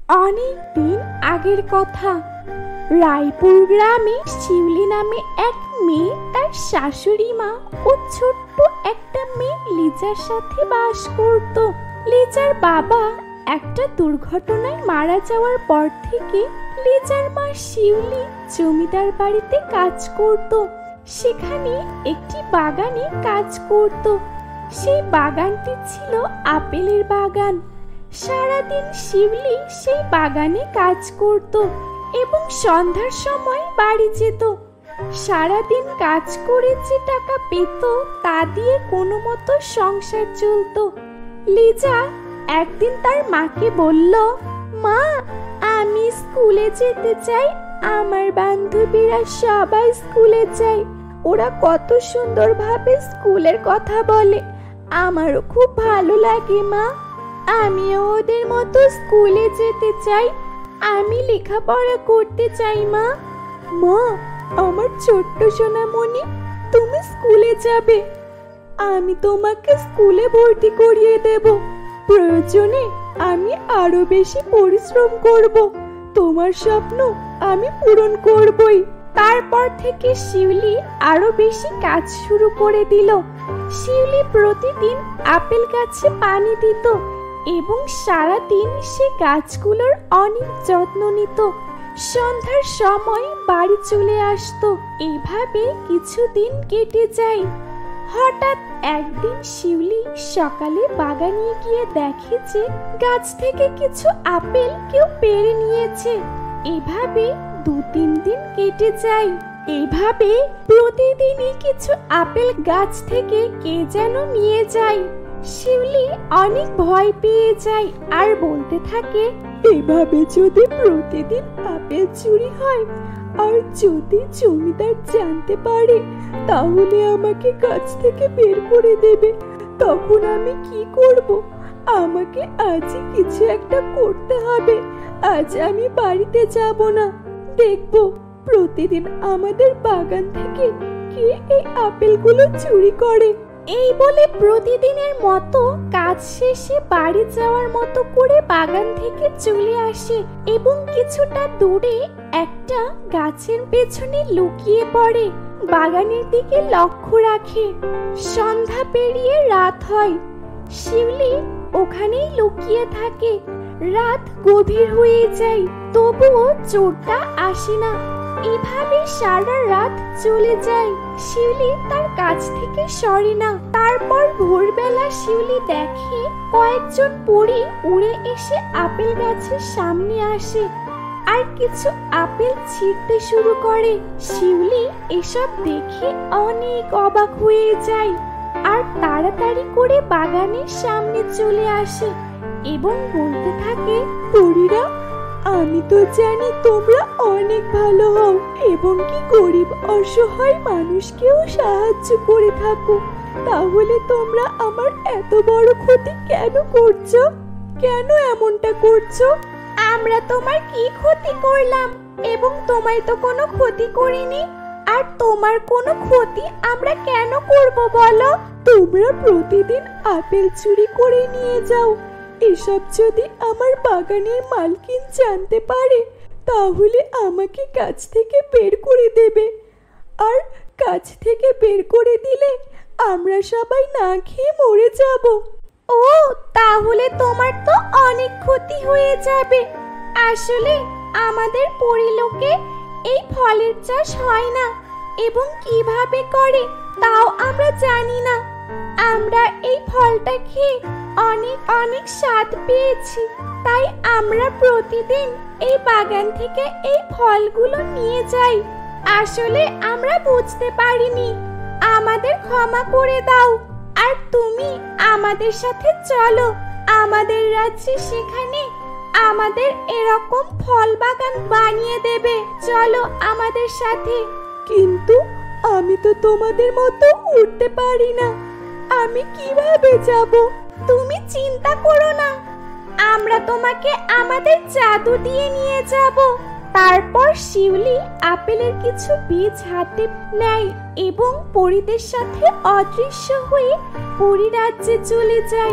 অনেক দিন আগের কথা। রায়পুর গ্রামে শিউলি নামে এক মেয়ে তার শাশুড়ি মা ও ছোট্ট একটা মেয়ে লিজার সাথে বাস করত। লিজার বাবা একটা দুর্ঘটনায় মারা যাওয়ার পর থেকে লিজার মা শিউলি জমিদার বাড়িতে কাজ করত। সেখানে একটি বাগানে কাজ করত। সেই বাগানটি ছিল আপেলের বাগান। সারাদিন শিউলি সেই বাগানে কাজ করত এবং সন্ধ্যার সময় বাড়ি যেত। সারাদিন কাজ করে যে টাকা পেত তা দিয়ে কোনো মতো সংসার চলত। লিজা একদিন তার মাকে বলল, মা, আমি স্কুলে যেতে চাই। আমার বান্ধবীরা সবাই স্কুলে যায়। ওরা কত সুন্দরভাবে স্কুলের কথা বলে। আমারও খুব ভালো লাগে মা। আমিও ওদের মতো স্কুলে যেতে চাই। আমি লেখাপড়া করতে চাই মা। মা, আমার ছোট্ট সোনামণি, তুমি স্কুলে যাবে। আমি তোমাকে স্কুলে ভর্তি করিয়ে দেব। প্রয়োজনে আমি আরো বেশি পরিশ্রম করব। তোমার স্বপ্ন আমি পূরণ করবই। তারপর থেকে শিউলি আরো বেশি কাজ শুরু করে দিল। শিউলি প্রতিদিন আপেল গাছে পানি দিত এবং সারাদিন সে গাছগুলোর অনেক যত্ন নিত। সন্ধ্যার সময় বাড়ি চলে আসতো। এইভাবে কিছুদিন কেটে যায়। হঠাৎ একদিন শিউলি সকালে বাগানে গিয়ে দেখে যে গাছ থেকে কিছু আপেল কেউ পেড়ে নিয়েছে। এভাবে 2-3 দিন কেটে যায়। এভাবে প্রতিদিনই কিছু আপেল গাছ থেকে কে যেন নিয়ে যায়। শিউলি অনেক ভয় পেয়ে যায় আর বলতে থাকে, এভাবে যদি প্রতিদিন আপেল চুরি হয় আর যদি জমিদার জানতে পারে তাহলে আমাকে গাছ থেকে বের করে দেবে। তখন আমি কি করব? আমাকে আজই কিছু একটা করতে হবে। আজ আমি বাড়িতে যাব না। দেখব প্রতিদিন আমাদের বাগান থেকে কে এই আপেলগুলো চুরি করে। এই বলে প্রতিদিনের মতো কাজ শেষে বাড়ি যাওয়ার মতো করে বাগান থেকে চলে আসে এবং কিছুটা দূরে একটা গাছের পেছনে লুকিয়ে পড়ে। বাগানের দিকে লক্ষ্য রাখে। সন্ধ্যা পেরিয়ে রাত হয়। শিউলি ওখানেই লুকিয়ে থাকে। রাত গভীর হয়ে যায়, তবুও চোরটা আসে না। এভাবে সারা রাত চলে যায়। শিউলি তার কাছ থেকে সরে না। তারপর ভোরবেলা শিউলি দেখে কয়েকজন পরী উড়ে এসে আপেল গাছের সামনে আসে আর কিছু আপেল ছিঁড়তে শুরু করে। শিউলি এসব দেখে অনেক অবাক হয়ে যায় আর তাড়াতাড়ি করে বাগানের সামনে চলে আসে এবং বলতে থাকে, পরীরা, আমি তো জানি তোমরা অনেক ভালো হও এবং কি গরিব অসহায় মানুষকেও সাহায্য করে থাকো। তাহলে তোমরা আমার এত বড় ক্ষতি কেন করছো? কেন এমনটা করছো? আমরা তোমার কি ক্ষতি করলাম? এবং তোমায় তো কোনো ক্ষতি করিনি। আর তোমার কোনো ক্ষতি আমরা কেন করব বলো? তোমরা প্রতিদিন আপেল চুরি করে নিয়ে যাও। এসব যদি আমার বাগানের মালকিন জানতে পারে তাহলে আমাকে কাজ থেকে বের করে দেবে। আর কাজ থেকে বের করে দিলে আমরা সবাই না খেয়ে মরে যাব। ও, তাহলে তোমার তো অনেক ক্ষতি হয়ে যাবে। আসলে আমাদের পরিলোকে এই ফলের চাষ হয় না এবং কিভাবে করে তাও আমরা জানি না। আমরা এই ফলটা খেয়ে অনেক অনেক স্বাদ পেয়েছি, তাই আমরা প্রতিদিন এই বাগান থেকে এই ফলগুলো নিয়ে যাই। আসলে আমরা বুঝতে পারিনি। আমাদের ক্ষমা করে দাও। আর তুমি আমাদের সাথে চলো আমাদের রাজ্যে। সেখানে আমাদের এরকম ফল বাগান বানিয়ে দেবে। চলো আমাদের সাথে। কিন্তু আমি তো তোমাদের মতো উঠতে পারি না। আমি কিভাবে যাব? তুমি চিন্তা করো না, আমরা তোমাকে আমাদের জাদু দিয়ে নিয়ে যাব। তারপর শিউলি আপেলের কিছু বীজ হাতে নেয় এবং পরীদের সাথে অদৃশ্য হয়ে পরী রাজ্যে চলে যায়।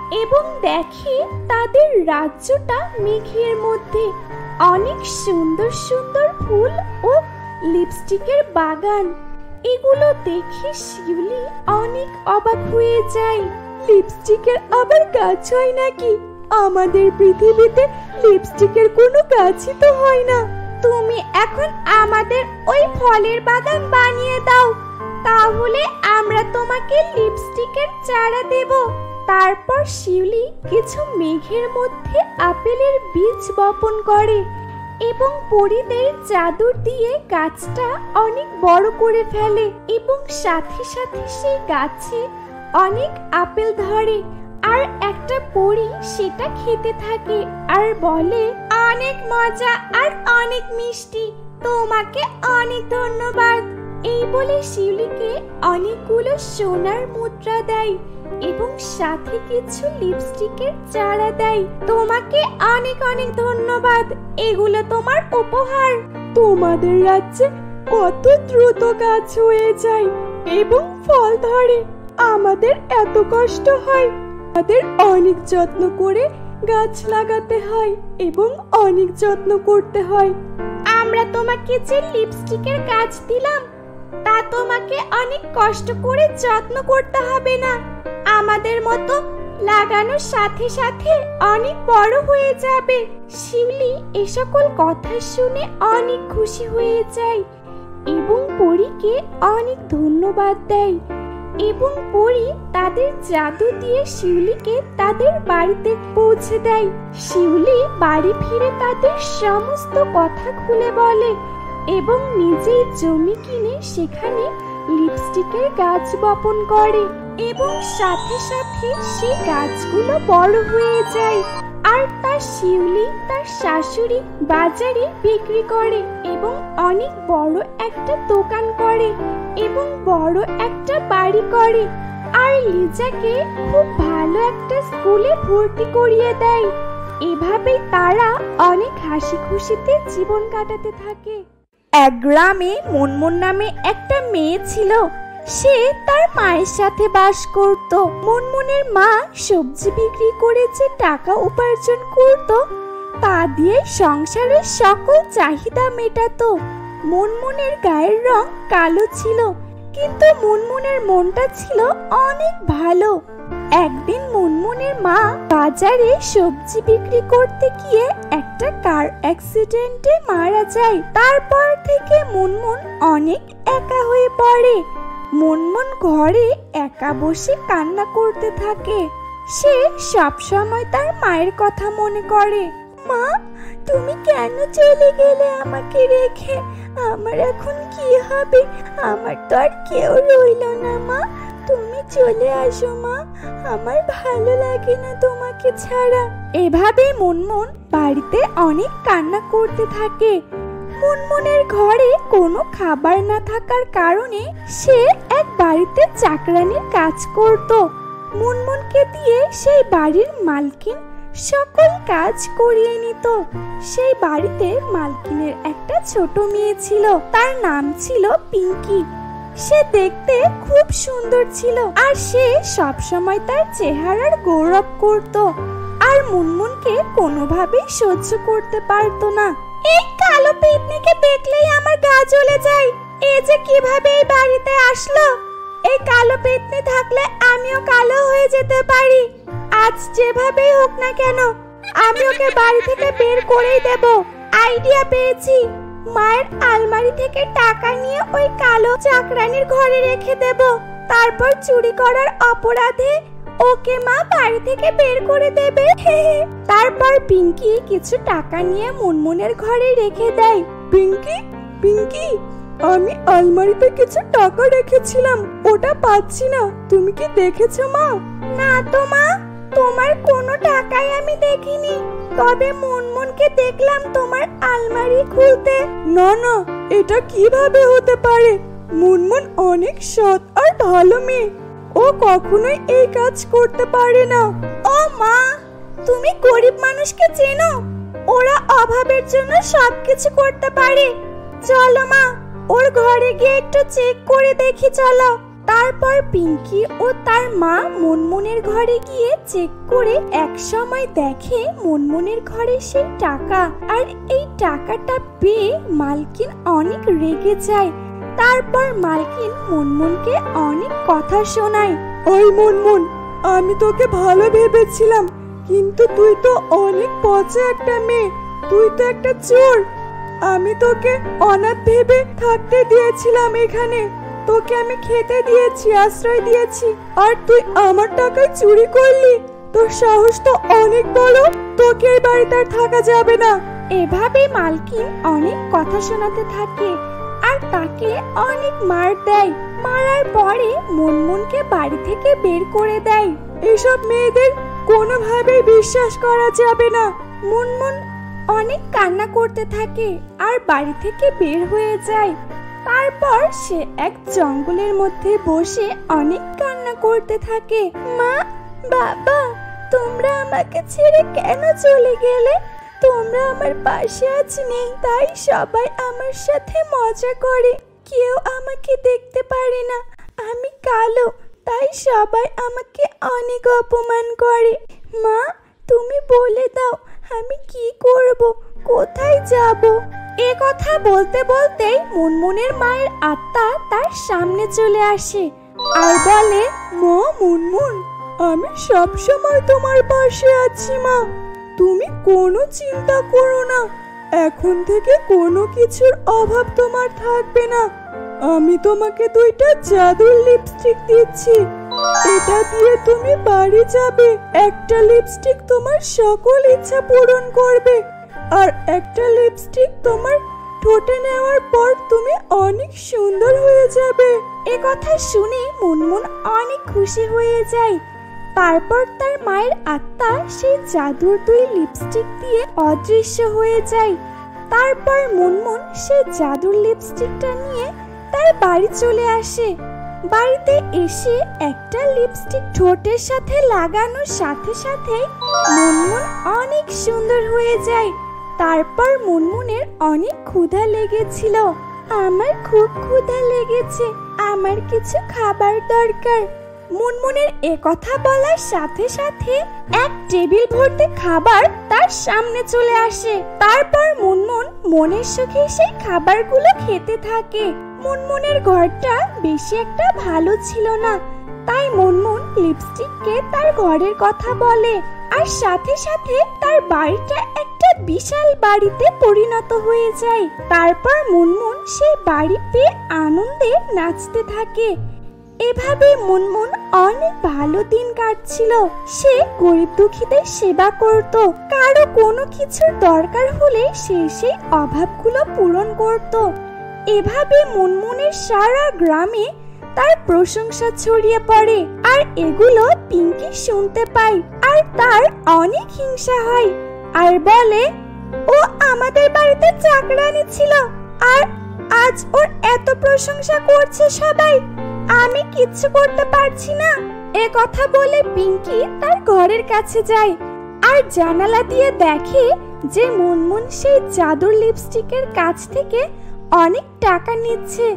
এবং দেখে তাদের রাজ্যটা মেঘের মধ্যে, অনেক সুন্দর সুন্দর ফুল ও লিপস্টিকের বাগান। এগুলো দেখে শিউলি অনেক অবাক হয়ে যায়। লিপস্টিকের আবার গাছ হয় নাকি? আমাদের পৃথিবীতে লিপস্টিকের কোনো গাছই তো হয় না। তুমি এখন আমাদের ওই ফলের বাগান বানিয়ে দাও, তাহলে আমরা তোমাকে লিপস্টিকের চারা দেব। তারপর শিউলি কিছু মেঘের মধ্যে আপেলের বীজ বপন করে এবং পরীদের জাদু দিয়ে গাছটা অনেক বড় করে ফেলে এবং সাথে সাথে সেই গাছে অনেক আপেল ধরে। আর একটা পরী সেটা খেতে থাকে আর বলে, অনেক মজা আর অনেক মিষ্টি, তোমাকে অনেক ধন্যবাদ। এই বলে শিউলিকে অনেকগুলো সোনার মুদ্রা দেয় এবং সাথে কিছু লিপস্টিকের চারা দেয়। তোমাকে অনেক অনেক ধন্যবাদ, এগুলো তোমার উপহার। তোমাদের রাজ্যে কত দ্রুত গাছ হয়ে যায় এবং ফল ধরে, আমাদের এত কষ্ট হয়। আমাদের অনেক যত্ন করে গাছ লাগাতে হয় এবং অনেক যত্ন করতে হয়। আমরা তোমাকে যে লিপস্টিকের গাছ দিলাম তা তোমাকে অনেক কষ্ট করে যত্ন করতে হবে না, আমাদের মতো লাগানোর সাথে সাথে অনেক বড় হয়ে যাবে। শিউলি এ সকল কথা শুনে অনেক খুশি হয়ে যায় এবং পরীকে অনেক ধন্যবাদ দেয় এবং পরী তাদের জাদু দিয়ে শিউলিকে তাদের বাড়িতে পৌঁছে দেয়। শিউলি বাড়ি ফিরে তাদের সমস্ত কথা খুলে বলে এবং নিজেই জমি কিনে সেখানে লিপস্টিকের গাছ বপন করে এবং সাথে সাথে সেই গাছগুলো বড় হয়ে যায়। আর তার শিউলি তার শাশুড়ি বাজারে বিক্রি করে এবং অনেক বড় একটা দোকান করে এবং বড় একটা বাড়ি করে। আর লিজাকে খুব ভালো একটা স্কুলে ভর্তি করিয়ে দেয়। এভাবেই তারা অনেক হাসি খুশিতে জীবন কাটাতে থাকে। এক গ্রামে মুনমুন নামে একটা মেয়ে ছিল। সে তার মায়ের সাথে বাস করত। মুনমুনের মা সবজি বিক্রি করে যে টাকা উপার্জন করত তা দিয়ে সংসারের সকল চাহিদা মেটাতো। মুনমুনের গায়ের রং কালো ছিল, কিন্তু মুনমুনের মনটা ছিল অনেক ভালো। একদিন মুনমুনের মা বাজারে সবজি বিক্রি করতে গিয়ে একটা কার অ্যাক্সিডেন্টে মারা যায়। তারপর থেকে মুনমুন অনেক একা হয়ে পড়ে। মুনমুন ঘরে একা বসে কান্না করতে থাকে। সে সব সময় তার মায়ের কথা মনে করে। মা, তুমি কেন চলে গেলে আমাকে রেখে? আমার এখন কি হবে? আমার তো আর কেউ রইল না। মা, তুমি চলে আসো মা, আমার ভালো লাগে না তোমাকে ছাড়া। এভাবে মুনমুন বাড়িতে অনেক কান্না করতে থাকে। মুনমুনের ঘরে কোনো খাবার না থাকার কারণে সে এক বাড়িতে চাকরানির কাজ করত। মুনমুনকে দিয়ে সেই বাড়ির মালকিন সকল কাজ করিয়ে নিত। সেই বাড়িতে মালকিনের একটা ছোট মেয়ে ছিল, তার নাম ছিল পিঙ্কি। সে দেখতে খুব সুন্দর ছিল আর সে সব সময় তার চেহারার গৌরব করত আর মুনমুনকে কোনোভাবেই সহ্য করতে পারত না। এই কালো পেতনিকে দেখলেই আমার গা জ্বলে যায়। এ যে কিভাবে এই বাড়িতে আসলো? এই কালো পেতনি থাকলে আমিও কালো হয়ে যেতে পারি। আজ যেভাবেই হোক না কেন আমি ওকে বাড়ি থেকে বের করেই দেব। আইডিয়া পেয়েছি, মায়ের আলমারি থেকে টাকা নিয়ে ওই কালো চাকরানির ঘরে রেখে দেব। তারপর চুরি করার অপরাধে ওকে মা বাড়ি থেকে বের করে দেবে। তারপর পিঙ্কি কিছু টাকা নিয়ে মুনমুনের ঘরে রেখে দেয়। পিঙ্কি, পিঙ্কি, আমি আলমারিতে কিছু টাকা রেখেছিলাম, ওটা পাচ্ছি না। তুমি কি দেখেছো মা? না তো মা, তোমার কোনো টাকাই আমি দেখিনি। তবে মুনমুনকে দেখলাম তোমার আলমারি খুলতে। না না, এটা কিভাবে হতে পারে? মুনমুন অনেক সৎ আর ভালো মেয়ে, ও কখনোই এই কাজ করতে পারে না। ও মা, তুমি গরিব মানুষকে চেনো? ওরা অভাবের জন্য সবকিছু করতে পারে। চলো মা, ওর ঘরে গিয়ে একটু চেক করে দেখি। চলো। তারপর পিঙ্কি ও তার মা মুনমুনের ঘরে গিয়ে চেক করে এক সময় দেখে মুনমুনের ঘরে সেই টাকা। আর এই টাকাটা পেয়ে মালকিন অনেক রেগে যায়। তারপর মালকিন মুনমুনকে অনেক কথা শোনায়। ওই মুনমুন, আমি তোকে ভালো ভেবেছিলাম, কিন্তু তুই তো অনেক পচা একটা মেয়ে, তুই তো একটা চোর। আমি তোকে অনাথ ভেবে থাকতে দিয়েছিলাম এখানে, তোকে আমি খেতে দিয়েছি, আশ্রয় দিয়েছি, আর তুই আমার টাকায় চুরি করলি। তোর সাহস তো অনেক বড়, তোকে এই বাড়িতে আর থাকা যাবে না। এভাবে মালকিন অনেক কথা শোনাতে থাকে আর তাকে অনেক মার দেয়। মারার পরে মুনমুনকে বাড়ি থেকে বের করে দেয়। এসব মেয়েদের কোনোভাবেই বিশ্বাস করা যাবে না। মুনমুন অনেক কান্না করতে থাকে আর বাড়ি থেকে বের হয়ে যায়। তারপর সে এক জঙ্গলের মধ্যে বসে অনেক কান্না করতে থাকে। মা, বাবা, তোমরা আমাকে ছেড়ে কেন চলে গেলে? তোমরা আমার পাশে আজ নেই, তাই সবাই আমার সাথে মজা করে। কেউ আমাকে দেখতে পারে না, আমি কালো, তাই সবাই আমাকে অনেক অপমান করে। মা, তুমি বলে দাও আমি কি করব, কোথায় যাব? এ কথা বলতে বলতেই মুনমুনের মায়ের আত্মা তার সামনে চলে আসে আর বলে, মা মুনমুন, আমি সব সময় তোমার পাশে আছি মা, তুমি কোনো চিন্তা করো না। এখন থেকে কোনো কিছুর অভাব তোমার থাকবে না। আমি তোমাকে 2টা জাদুর লিপস্টিক দিচ্ছি, এটা দিয়ে তুমি বাড়ি যাবে। একটা লিপস্টিক তোমার সকল ইচ্ছা পূরণ করবে, আর একটা লিপস্টিক তোমার ঠোঁটে নেওয়ার পর তুমি অনেক সুন্দর হয়ে যাবে। এ কথা শুনে মুনমুন অনেক খুশি হয়ে যায়। তারপর তার মায়ের আত্মা সেই জাদুর 2 লিপস্টিক দিয়ে অদৃশ্য হয়ে যায়। তারপর মুনমুন সেই জাদুর লিপস্টিকটা নিয়ে তার বাড়ি চলে আসে। বাড়িতে এসে একটা লিপস্টিক ঠোঁটের সাথে লাগানোর সাথে সাথে মুনমুন অনেক সুন্দর হয়ে যায়। তারপর মুনমুনের অনেক ক্ষুধা লেগেছিল। আমার খুব ক্ষুধা লেগেছে, আমার কিছু খাবার দরকার। মুনমুনের এ কথা বলার সাথে সাথে এক টেবিল ভর্তি খাবার তার সামনে চলে আসে। তারপর মুনমুন মনের সুখে সেই খাবারগুলো খেতে থাকে। মুনমুনের ঘরটা বেশি একটা ভালো ছিল না, তাই মুনমুন লিপস্টিককে তার ঘরের কথা বলে, আর সাথে সাথে তার বাড়িটা একটা বিশাল বাড়িতে পরিণত হয়ে যায়। তারপর মুনমুন সেই বাড়ি পেয়ে আনন্দে নাচতে থাকে। এভাবে মুনমুন অনেক ভালো দিন কাটছিল। সে গরিব দুঃখীদের সেবা করত, কারো কোনো কিছুর দরকার হলে সে সেই অভাবগুলো পূরণ করত। এভাবে মুনমুনের সারা গ্রামে তার প্রশংসা ছড়িয়ে পড়ে, আর এগুলো পিঙ্কি শুনতে পায় আর তার অনেক হিংসা হয় আর বলে, ও আমাদের বাড়িতে চাকরানি ছিল আর আজ ওর এত প্রশংসা করছে সবাই, আমি কিচ্ছু করতে পারছি না। এ কথা বলে পিঙ্কি তার ঘরের কাছে যায় আর জানালা দিয়ে দেখে যে মুনমুন সেই জাদুর লিপস্টিকের কাছ থেকে অনেক টাকা নিচ্ছে।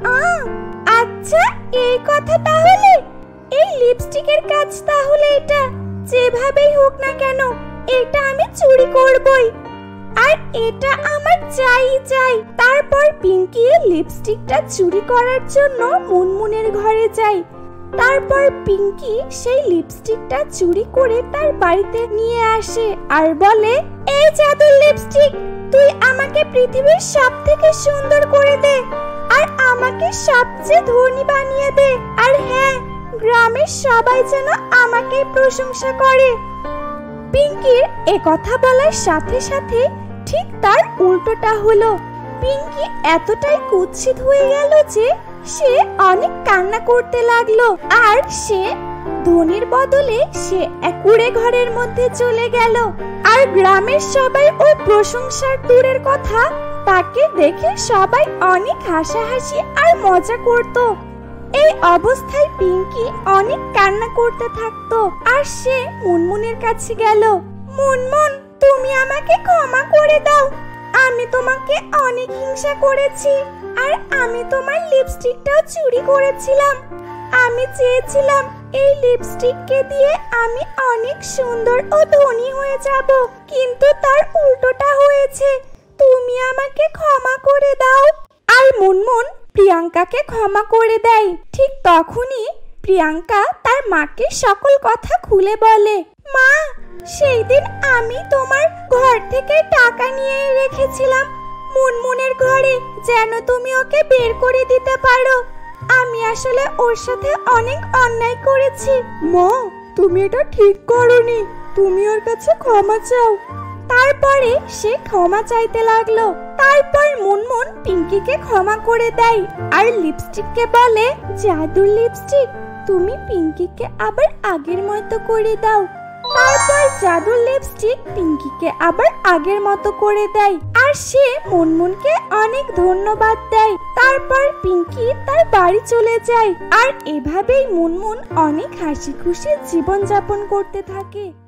আচ্ছা, এই কথা তাহলে, এই লিপস্টিকের কাজ তাহলে এটা, যেভাবেই হোক না কেন এটা আমি চুরি করবই, আর এটা আমার চাই। তারপর পিঙ্কি লিপস্টিকটা চুরি করার জন্য মুনমুনের ঘরে যায়। তারপর পিঙ্কি সেই লিপস্টিকটা চুরি করে তার বাড়িতে নিয়ে আসে আর বলে, এই জাদুর লিপস্টিক, তুই আমাকে পৃথিবীর সবথেকে সুন্দর করে দে আর আমাকে সবচেয়ে ধনী বানিয়ে দে, আর হ্যাঁ, গ্রামের সবাই যেন আমাকে প্রশংসা করে। পিঙ্কির এ কথা বলার সাথে সাথে ঠিক তার উল্টোটা হলো। পিঙ্কি এতটাই কুৎসিত হয়ে গেল যে সে অনেক কান্না করতে লাগলো, আর সে ধনির বদলে সে এক কুঁড়ে ঘরের মধ্যে চলে গেল। আর গ্রামের সবাই ওই প্রশংসার দূরের কথা, তাকে দেখে সবাই অনেক হাসাহাসি আর মজা করত। এই অবস্থায় পিঙ্কি অনেক কান্না করতে থাকতো, আর সে মুনমুনের কাছে গেল। মুনমুন, তুমি আমাকে ক্ষমা করে দাও, আমি তোমাকে অনেক হিংসা করেছি, আর আমি তোমার লিপস্টিকটাও চুরি করেছিলাম। আমি চেয়েছিলাম এই লিপস্টিককে দিয়ে আমি অনেক সুন্দর ও ধনী হয়ে যাব, কিন্তু তার উল্টোটা হয়েছে। তুমি আমাকে ক্ষমা করে দাও। আর মুনমুন প্রিয়াঙ্কাকে ক্ষমা করে দেয়। ঠিক তখনই প্রিয়াঙ্কা তার মাকে সকল কথা খুলে বলে। মা, সেই দিন আমি তোমার ঘর থেকে টাকা নিয়ে রেখেছিলাম মুনমুনের ঘরে, যেন তুমি ওকে বের করে দিতে পারো। আমি আসলে ওর সাথে অনেক অন্যায় করেছি। মা, তুমি এটা ঠিক করোনি, তুমি ওর কাছে ক্ষমা চাও। তারপরে সে ক্ষমা চাইতে লাগলো। তারপর মুনমুন পিঙ্কিকে ক্ষমা করে দেয় আর লিপস্টিককে বলে, জাদুর লিপস্টিক, তুমি পিঙ্কিকে আবার আগের মতো করে দাও। তারপর জাদুর লিপস্টিক পিঙ্কিকে আবার আগের মতো করে দেয় আর সে মুনমুনকে অনেক ধন্যবাদ দেয়। তারপর পিঙ্কি তার বাড়ি চলে যায় আর এভাবেই মুনমুন অনেক হাসি খুশি জীবন যাপন করতে থাকে।